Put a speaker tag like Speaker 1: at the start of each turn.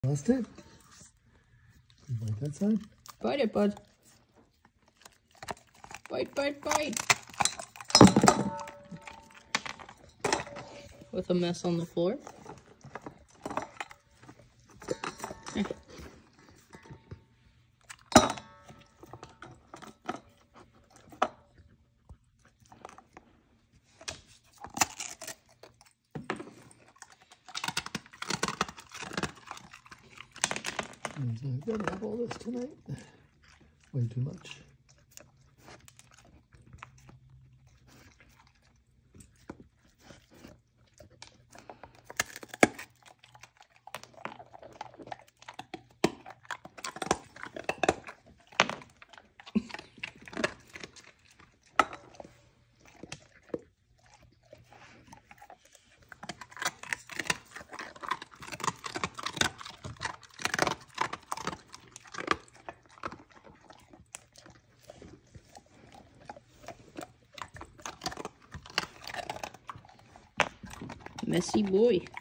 Speaker 1: Lost it? You bite that side?
Speaker 2: Bite it, bud. Bite, bite, bite. With a mess on the floor.
Speaker 1: I've got to have all this tonight. Way too much.
Speaker 2: Messy boy.